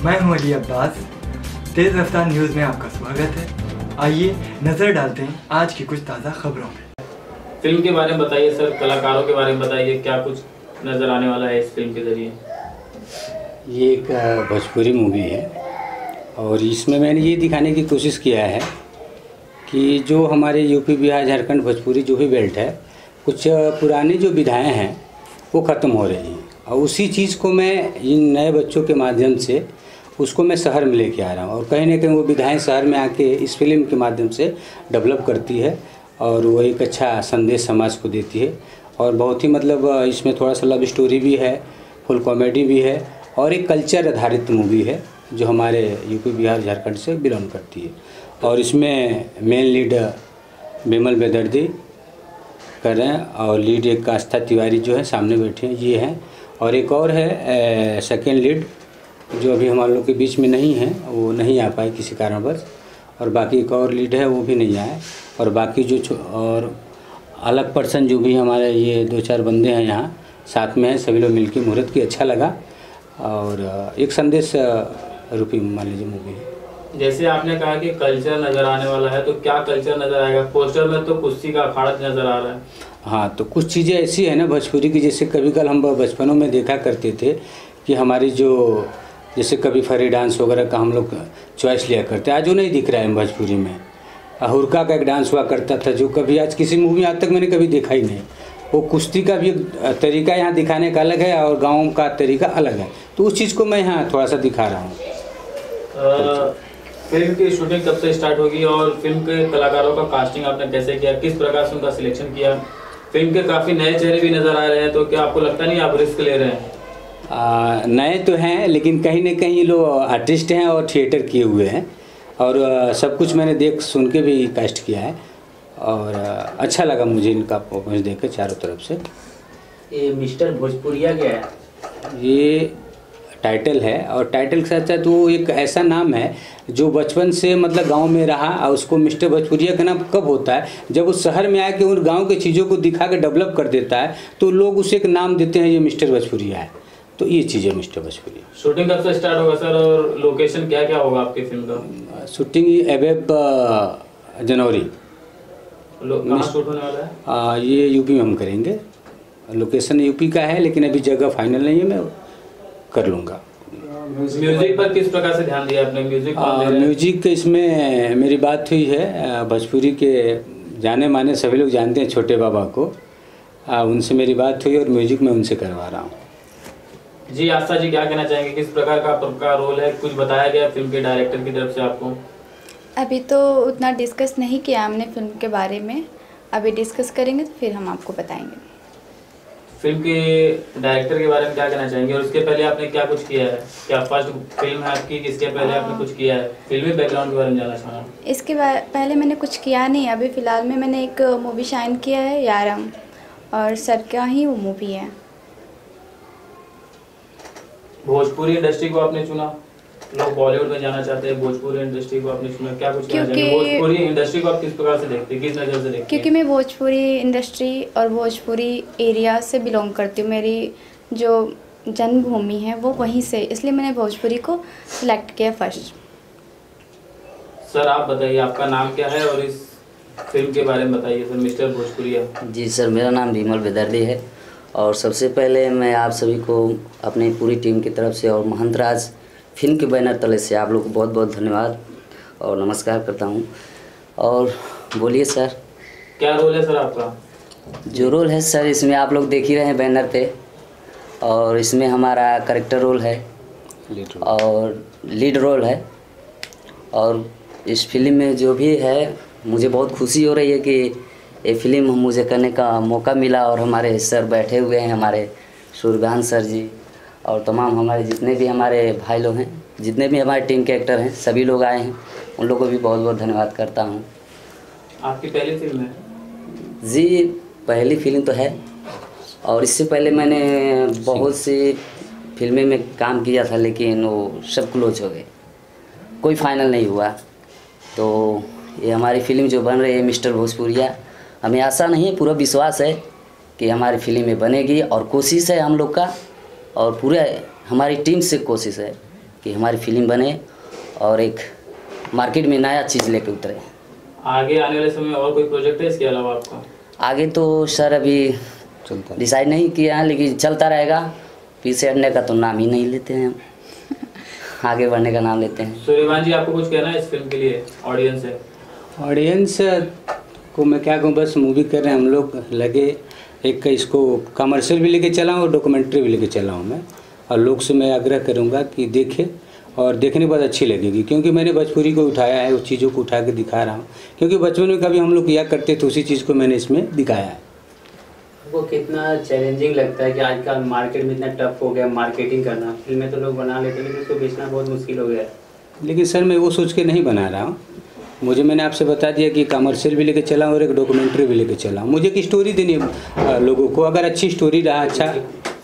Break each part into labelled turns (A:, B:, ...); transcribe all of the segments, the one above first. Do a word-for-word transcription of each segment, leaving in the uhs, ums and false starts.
A: मैं हूं अली अब्बास। तेज़ रफ्तार न्यूज़ में आपका स्वागत है। आइए नज़र डालते हैं आज की कुछ ताज़ा खबरों में।
B: फिल्म के बारे में बताइए सर, कलाकारों के बारे में बताइए, क्या कुछ नज़र आने वाला है इस फिल्म के ज़रिए।
C: ये एक भोजपुरी मूवी है और इसमें मैंने ये दिखाने की कोशिश किया है कि जो हमारे यूपी बिहार झारखंड भोजपुरी जो भी बेल्ट है, कुछ पुरानी जो विधाएं हैं वो ख़त्म हो रही हैं और उसी चीज़ को मैं इन नए बच्चों के माध्यम से उसको मैं शहर में लेके आ रहा हूँ और कहीं ना कहीं वो विधाएं शहर में आके इस फिल्म के माध्यम से डेवलप करती है और वो एक अच्छा संदेश समाज को देती है। और बहुत ही मतलब इसमें थोड़ा सा लव स्टोरी भी है, फुल कॉमेडी भी है और एक कल्चर आधारित मूवी है जो हमारे यूपी बिहार झारखंड से बिलोंग करती है। और इसमें मेन लीड बिमल बेदर्दी कर रहे हैं और लीड एक आस्था तिवारी जो है सामने बैठे हैं, ये हैं। और एक और है सेकेंड लीड जो अभी हमारे लोग के बीच में नहीं है, वो नहीं आ पाए किसी कारणवश। और बाकी एक और लीड है वो भी नहीं आए। और बाकी जो और अलग पर्सन जो भी हमारे ये दो चार बंदे हैं यहाँ साथ में हैं, सभी लोग मिलकर मुहूर्त की अच्छा लगा और एक संदेश रूपी मान लीजिए मूवी है।
B: जैसे आपने कहा कि कल्चर नज़र आने वाला है, तो क्या कल्चर नज़र आएगा? पोस्टर में तो कुश्ती का अखाड़ा नज़र आ रहा है।
C: हाँ, तो कुछ चीज़ें ऐसी है ना भोजपुरी की, जैसे कभी कल हम बचपनों में देखा करते थे कि हमारी जो जैसे कभी फरी डांस वगैरह का हम लोग चॉइस लिया करते, आज वो नहीं दिख रहा है भोजपुरी में। हुरका का एक डांस हुआ करता था जो कभी आज किसी मूवी आज तक मैंने कभी देखा ही नहीं। वो कुश्ती का भी एक तरीका यहाँ दिखाने का अलग है और गाँव का तरीका अलग है, तो उस चीज़ को मैं यहाँ थोड़ा सा दिखा रहा हूँ।
B: फिल्म की शूटिंग कब से स्टार्ट होगी और फिल्म के कलाकारों का कास्टिंग आपने कैसे किया, किस प्रकार से उनका सिलेक्शन किया? फिल्म के काफ़ी नए चेहरे भी नज़र आ रहे हैं, तो क्या आपको लगता नहीं आप रिस्क ले रहे हैं?
C: आ, नए तो हैं लेकिन कहीं ना कहीं लोग आर्टिस्ट हैं और थिएटर किए हुए हैं और आ, सब कुछ मैंने देख सुन के भी कास्ट किया है और आ, अच्छा लगा मुझे इनका परफॉर्मेंस देख कर चारों तरफ से।
B: ये मिस्टर भोजपुरिया क्या है?
C: ये टाइटल है और टाइटल के साथ साथ वो एक ऐसा नाम है जो बचपन से मतलब गांव में रहा और उसको मिस्टर भोजपुरिया का नाम कब होता है जब उस शहर में आके उन गांव के चीज़ों को दिखा कर डेवलप कर देता है, तो लोग उसे एक नाम देते हैं ये मिस्टर भोजपुरिया है। तो ये चीज़ है मिस्टर भोजपुरिया।
B: शूटिंग कब से स्टार्ट होगा सर और लोकेशन क्या क्या होगा आपकी फिल्म का?
C: शूटिंग एवेब जनवरी।
B: कहाँ शूट होने वाला है?
C: आ, ये यूपी में हम करेंगे। लोकेशन यूपी का है लेकिन अभी जगह फाइनल नहीं है, मैं कर लूँगा।
B: म्यूजिक पर किस प्रकार से ध्यान दिया आपने? म्यूजिक
C: म्यूजिक इसमें मेरी बात हुई है भोजपुरी के जाने माने सभी लोग जानते हैं छोटे बाबा को, आ, उनसे मेरी बात हुई और म्यूजिक मैं उनसे करवा रहा हूँ।
B: जी आस्था जी, क्या कहना चाहेंगे? किस प्रकार का आपका रोल है? कुछ बताया गया फिल्म के डायरेक्टर की तरफ से आपको?
D: अभी तो उतना डिस्कस नहीं किया हमने फिल्म के बारे में, अभी डिस्कस करेंगे तो फिर हम आपको बताएंगे।
B: फिल्म के डायरेक्टर के बारे में क्या कहना चाहेंगे और इसके पहले आपने क्या कुछ किया है? क्या फर्स्ट फिल्म है आपकी? इसके पहले आपने कुछ किया है? फिल्मी बैकग्राउंड के बारे में जानना चाह रहा हूँ।
D: इसके पहले मैंने कुछ किया नहीं, अभी फ़िलहाल में मैंने एक मूवी शाइन किया है यारम, और सर का ही वो मूवी है।
B: भोजपुरी इंडस्ट्री को आपने चुना, लोग बॉलीवुड में जाना चाहते हैं, भोजपुरी इंडस्ट्री को आपने चुना, क्या कुछ कहना चाहेंगे? भोजपुरी इंडस्ट्री को आप किस प्रकार से देखते हैं, किस नज़र से देखते हैं?
D: क्योंकि मैं भोजपुरी इंडस्ट्री और भोजपुरी एरिया से बिलोंग करती हूँ, मेरी जो जन्मभूमि है वो वहीं से, इसलिए मैंने भोजपुरी को सिलेक्ट किया फर्स्ट।
B: सर आप बताइए आपका नाम क्या है और इस फिल्म के बारे में बताइए सर, मिस्टर भोजपुरिया।
E: जी सर, मेरा नाम बिमल बेदर्दी है और सबसे पहले मैं आप सभी को अपनी पूरी टीम की तरफ से और महंत राज फिल्म के बैनर तले से आप लोग को बहुत बहुत धन्यवाद और नमस्कार करता हूं। और बोलिए सर,
B: क्या रोल है सर आपका?
E: जो रोल है सर, इसमें आप लोग देख ही रहे हैं बैनर पे, और इसमें हमारा करेक्टर रोल है और लीड रोल है। और इस फिल्म में जो भी है, मुझे बहुत खुशी हो रही है कि ये फिल्म मुझे करने का मौका मिला और हमारे सर बैठे हुए हैं, हमारे सूर्यकांत सर जी और तमाम हमारे जितने भी हमारे भाई लोग हैं, जितने भी हमारे टीम के एक्टर हैं, सभी लोग आए हैं, उन लोगों को भी बहुत बहुत धन्यवाद करता हूं।
B: आपकी पहली फिल्म है?
E: जी पहली फिल्म तो है और इससे पहले मैंने बहुत सी फिल्में में काम किया था लेकिन वो सब क्लोज हो गए, कोई फाइनल नहीं हुआ। तो ये हमारी फिल्म जो बन रही है मिस्टर भोजपुरिया, हमें आशा नहीं है, पूरा विश्वास है कि हमारी फिल्म में बनेगी और कोशिश है हम लोग का और पूरे हमारी टीम से कोशिश है कि हमारी फिल्म बने और एक मार्केट में नया चीज़ लेके उतरे।
B: आगे आने वाले समय और कोई प्रोजेक्ट है इसके अलावा आपका?
E: आगे तो सर अभी डिसाइड नहीं किया है, लेकिन चलता रहेगा। पीछे हटने का तो नाम ही नहीं लेते हैं हम आगे बढ़ने का नाम लेते हैं।
B: सूर्यकांत जी, आपको कुछ कहना है इस फिल्म के लिए? ऑडियंस है,
C: ऑडियंस को मैं क्या कहूँ, बस मूवी कर रहे हैं हम लोग, लगे एक इसको कमर्शियल भी लेके चला हूँ और डॉक्यूमेंट्री भी लेके चला हूँ मैं। और लोग से मैं आग्रह करूँगा कि देखें और देखने के बाद अच्छी लगेगी, क्योंकि मैंने भोजपुरी को उठाया है, उस चीज़ों को उठा के दिखा रहा हूँ, क्योंकि बचपन में कभी हम लोग किया करते थे उसी चीज़ को मैंने इसमें दिखाया है।
F: वो कितना चैलेंजिंग लगता है कि आजकल मार्केट में इतना टफ हो गया मार्केटिंग करना। फिल्में तो लोग बना लेते हैं लेकिन उसको बेचना बहुत मुश्किल हो गया है।
C: लेकिन सर मैं वो सोच के नहीं बना रहा हूँ, मुझे मैंने आपसे बता दिया कि कमर्शियल भी लेके चला और एक डॉक्यूमेंट्री भी लेके चला। मुझे एक स्टोरी देनी है लोगों को, अगर अच्छी स्टोरी रहा, अच्छा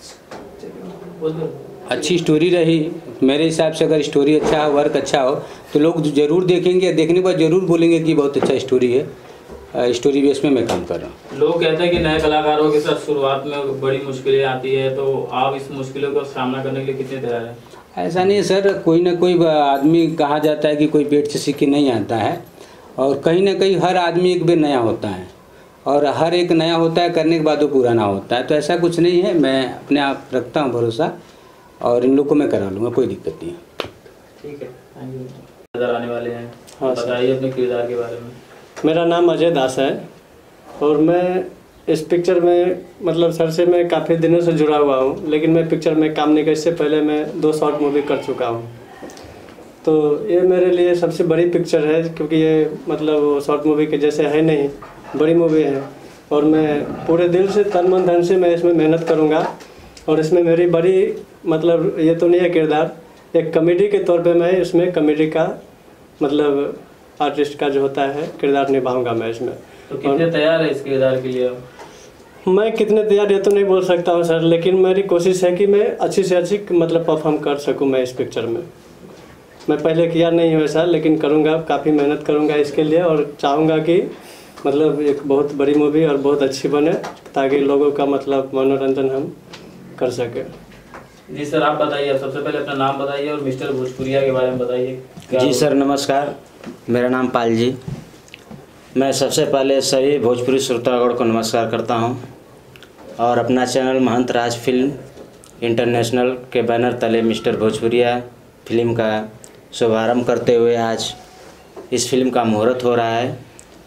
C: अच्छी स्टोरी रही, मेरे हिसाब से अगर स्टोरी अच्छा हो, वर्क अच्छा हो, तो लोग ज़रूर देखेंगे। देखने के बाद ज़रूर बोलेंगे कि बहुत अच्छा स्टोरी है। स्टोरी बेस में मैं काम कर रहा हूँ।
B: लोग कहते हैं कि नए कलाकारों के साथ शुरुआत में बड़ी मुश्किलें आती है, तो आप इस मुश्किलों का सामना करने के लिए कितने तैयार हैं?
C: ऐसा नहीं है सर, कोई ना कोई आदमी, कहा जाता है कि कोई पेट से सीख के नहीं आता है, और कहीं ना कहीं हर आदमी एक बार नया होता है, और हर एक नया होता है करने के बाद वो पुराना होता है। तो ऐसा कुछ नहीं है, मैं अपने आप रखता हूँ भरोसा, और इन लोग को मैं करा लूँगा, कोई दिक्कत नहीं है।
B: ठीक है, थैंक यू। नजर आने वाले हैं, हाँ, बताइए अपने किरदार के बारे में।
G: मेरा नाम अजय दास है और मैं इस पिक्चर में मतलब सर से मैं काफ़ी दिनों से जुड़ा हुआ हूँ, लेकिन मैं पिक्चर में काम नहीं कर, इससे पहले मैं दो शॉर्ट मूवी कर चुका हूँ। तो ये मेरे लिए सबसे बड़ी पिक्चर है, क्योंकि ये मतलब शॉर्ट मूवी के जैसे है नहीं, बड़ी मूवी है, और मैं पूरे दिल से तन मन धन से मैं इसमें मेहनत करूँगा। और इसमें मेरी बड़ी मतलब ये तो नहीं है किरदार, एक कॉमेडी के तौर पे मैं इसमें कॉमेडी का मतलब आर्टिस्ट का जो होता है किरदार निभाऊंगा मैं इसमें।
B: तो कितने तैयार है इस किरदार के लिए?
G: मैं कितने तैयार ये तो नहीं बोल सकता हूँ सर, लेकिन मेरी कोशिश है कि मैं अच्छी से अच्छी मतलब परफॉर्म कर सकूँ मैं इस पिक्चर में। मैं पहले किया नहीं हूँ ऐसा, लेकिन करूँगा, काफ़ी मेहनत करूँगा इसके लिए, और चाहूँगा कि मतलब एक बहुत बड़ी मूवी और बहुत अच्छी बने, ताकि लोगों का मतलब मनोरंजन हम कर सकें।
B: जी सर, आप बताइए, सबसे पहले अपना नाम बताइए और मिस्टर भोजपुरिया के बारे में बताइए।
F: जी सर नमस्कार, मेरा नाम पाल जी। मैं सबसे पहले सभी भोजपुरी श्रोतागण को नमस्कार करता हूं, और अपना channel Mahant Raj film international के बैनर तले मिस्टर भोजपुरिया फिल्म का शुभारंभ करते हुए आज इस फिल्म का मुहूर्त हो रहा है।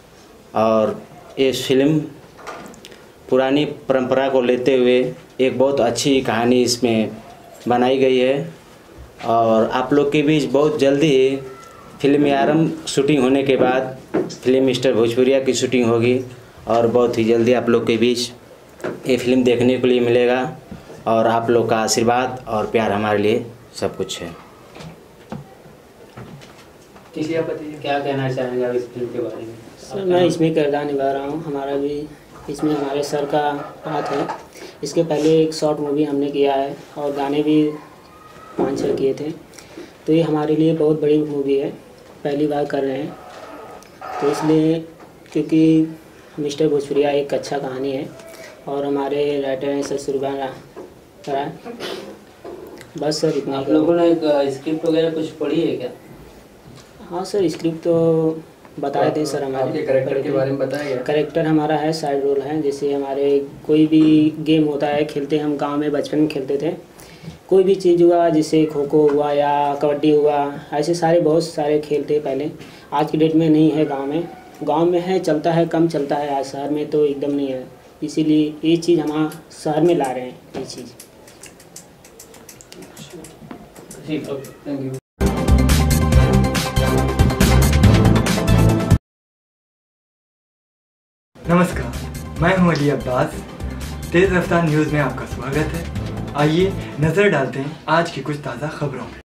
F: और इस फिल्म पुरानी परंपरा को लेते हुए एक बहुत अच्छी कहानी इसमें बनाई गई है, और आप लोग के बीच बहुत जल्दी ही फिल्म आरंभ शूटिंग होने के बाद फिल्म मिस्टर भोजपुरिया की शूटिंग होगी, और बहुत ही जल्दी आप लोग के बीच ये फिल्म देखने के लिए मिलेगा। और आप लोग का आशीर्वाद और प्यार हमारे लिए सब कुछ है।
B: किसी बताइए,
F: क्या कहना चाहेंगे आप इस फिल्म के बारे में?
H: सर मैं इसमें किरदार निभा रहा हूँ, हमारा भी इसमें हमारे सर का हाथ है। इसके पहले एक शॉर्ट मूवी हमने किया है और गाने भी पाँच छः किए थे, तो ये हमारे लिए बहुत बड़ी मूवी है, पहली बार कर रहे हैं। तो इसलिए क्योंकि मिस्टर भोजपुरिया एक अच्छा कहानी है, और हमारे राइटर हैं सर सुरबान राय। बस सर इतना।
F: आप लोगों ने स्क्रिप्ट वगैरह कुछ पढ़ी है क्या?
H: हाँ सर, स्क्रिप्ट तो बताए थे सर। हमारे
B: कैरेक्टर के बारे में बताया?
H: कैरेक्टर हमारा है साइड रोल है, जैसे हमारे कोई भी गेम होता है खेलते, हम गांव में बचपन में खेलते थे, कोई भी चीज़ हुआ जैसे खो खो हुआ या कबड्डी हुआ, ऐसे सारे बहुत सारे खेल थे पहले। आज की डेट में नहीं है गांव में, गांव में है चलता है, कम चलता है, आज शहर में तो एकदम नहीं है। इसीलिए ये चीज़ हम शहर में ला रहे हैं, ये चीज़।
B: ठीक है, थैंक यू।
A: नमस्कार, मैं हूं अली अब्बास। तेज़ रफ्तार न्यूज़ में आपका स्वागत है। आइए नज़र डालते हैं आज की कुछ ताज़ा खबरों में।